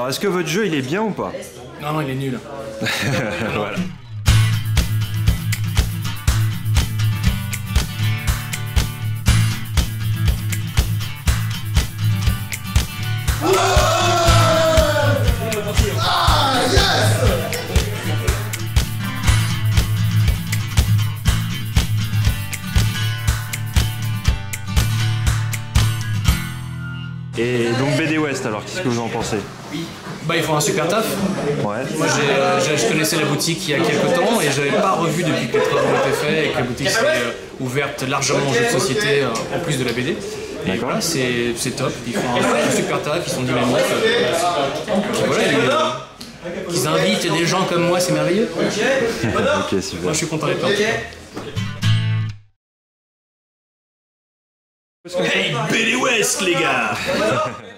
Alors, est-ce que votre jeu, il est bien ou pas? Non, non, il est nul. Voilà. Et donc BD West, alors, qu'est-ce que vous en pensez? Bah, ils font un super taf. Ouais. Moi, je connaissais la boutique il y a quelques temps et je n'avais pas revu depuis que les travaux ont été faits et que la boutique s'est ouverte largement aux jeux de société en plus de la BD. Et voilà, c'est top. Ils font un super taf, ils sont dynamiques. Et voilà, qu'ils invitent des gens comme moi, c'est merveilleux. Ok, super. Moi, je suis content d'être là. Hey, BD West, les gars.